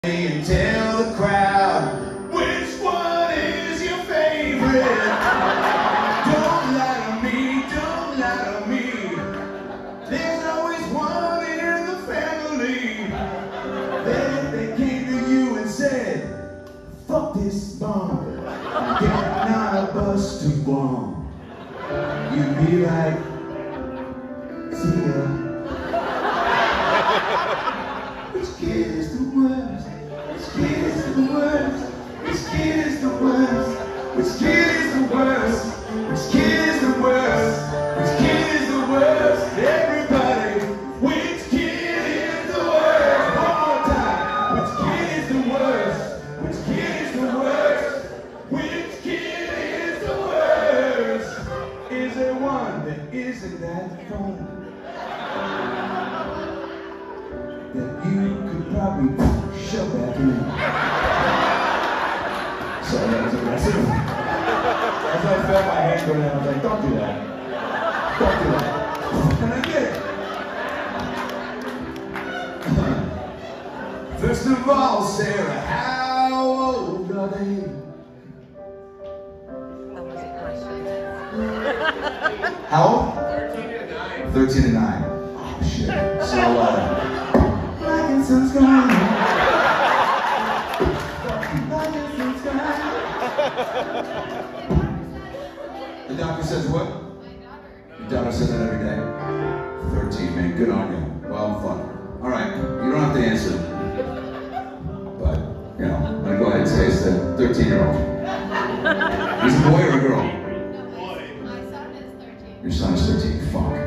And tell the crowd which one is your favorite. Don't lie to me, don't lie to me. There's always one in the family. Then if they came to you and said, fuck this bomb, get not a bus to bomb, you'd be like, see ya. Which kid is the worst? Which kid is the worst? Which kid is the worst? Which kid is the worst? Which kid is the worst? Which kid is the worst? Everybody, which kid is the worst? One more time. Which kid is the worst? Which kid is the worst? Which kid is the worst? Is there one that isn't that fun? That you could probably shove back in. Sorry, that was aggressive. As I felt my hand go down, I was like, don't do that. Don't do that. And I did. First of all, Sarah, how old are they? How old? 13 and 9. 13 and 9. Oh, shit. So, sun's gone. The doctor says what? Your daughter says that every day? 13, man. Good on you. Well, fuck. Alright, you don't have to answer. But, you know, I'm gonna go ahead and say it's the 13-year-old. He's a boy or a girl? Boy. My son is 13. Your son is 13. Fuck.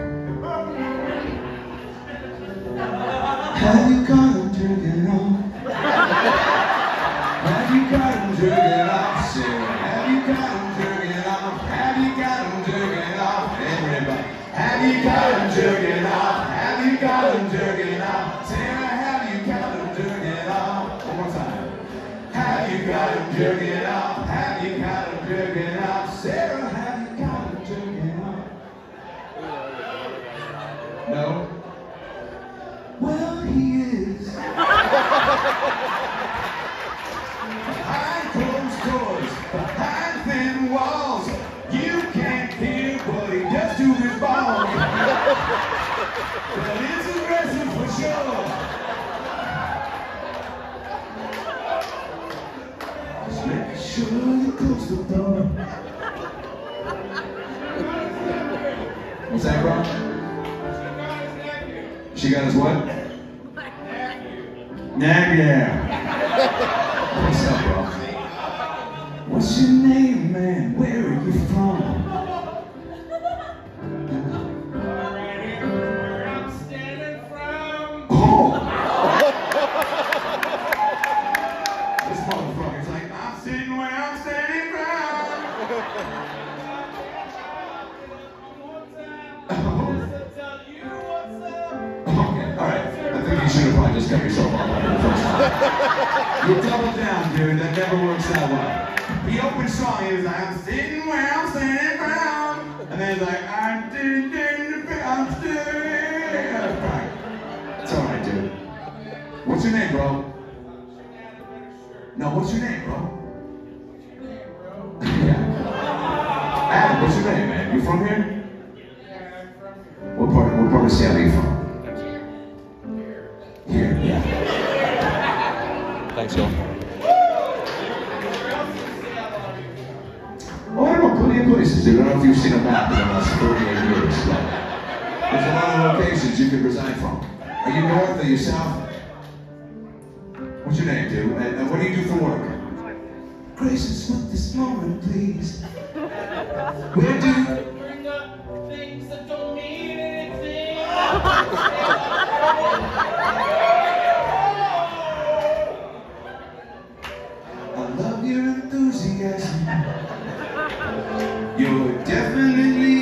Have you got him jerking off? Have you got him jerking off, Sarah? Have you got him jerking off? Have you got him jerking off? Everybody. Have you got him jerking off? Have you got him jerking off? Sarah, have you got him jerking off? One more time. Have you got him jerking off? Have you got him jerking off? Sarah, have you got him jerking off? No? Well, he is. Behind closed doors, behind thin walls, you can't hear what he does to his balls. But it's aggressive for sure. Just make sure you close the door. What's that, bro? She got his what? Nephew. What's up, bro? What's your name, man? Where are you from? Right here where I'm standing from. Oh! This motherfucker's like, I'm sitting where I'm standing from. You should have probably just cut yourself off after the first time. You double down, dude. That never works that well. The open song is like, I'm sitting where I'm standing from. And then he's like, I'm sitting It's alright, dude. What's your name, bro? No, what's your name, bro? Yeah. Adam, what's your name, man? You from here? Yeah, I'm from here. What part of Seattle are you from? Here, yeah. Thanks, y'all. Oh, I don't know, plenty of places, dude. I don't know if you've seen a map in the last 38 years. So there's a lot of locations you could reside from. Are you north or you south? What's your name, dude? And what do you do for work? Gracious with this moment, please. Where do you... Bring up things that don't mean anything. I love your enthusiasm. You're definitely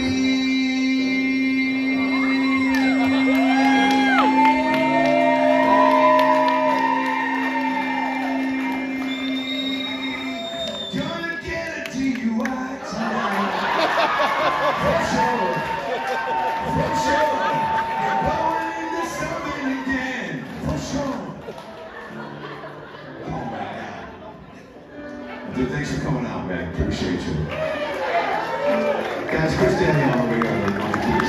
gonna get it to you right tonight. For sure. For sure. You're going into something again. For sure. Dude, thanks for coming out, man. Appreciate you. Guys, Chris Daniel over here on the keys.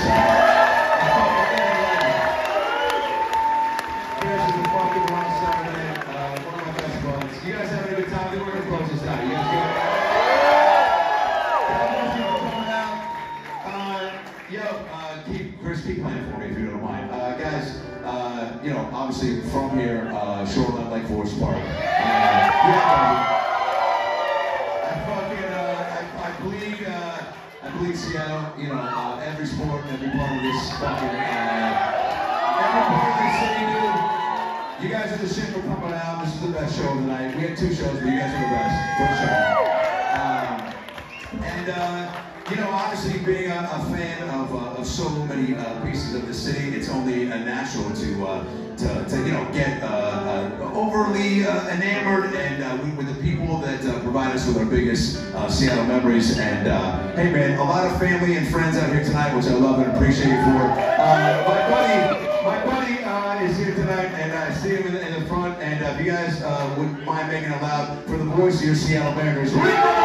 Here's the fucking one Saturday. One of my best buds. You guys having a good time? We're gonna close this out. You guys good? Thank you for coming out. Keep playing for me if you don't mind. Guys, you know, obviously from here, Shoreline Lake Forest Park. I bleed Seattle, you know, every sport, every part of this fucking, every part of this city, dude. You guys are the shit for coming out. This is the best show of the night. We had 2 shows, but you guys are the best. First show. You know, obviously being a fan of so many pieces of the city, it's only natural to you know, get overly enamored and with the people that provide us with our biggest Seattle memories. And hey man, a lot of family and friends out here tonight, which I love and appreciate you for. My buddy is here tonight, and I see him in the front. And if you guys wouldn't mind making it loud for the voice of your Seattle Mariners, Rick Rizzs!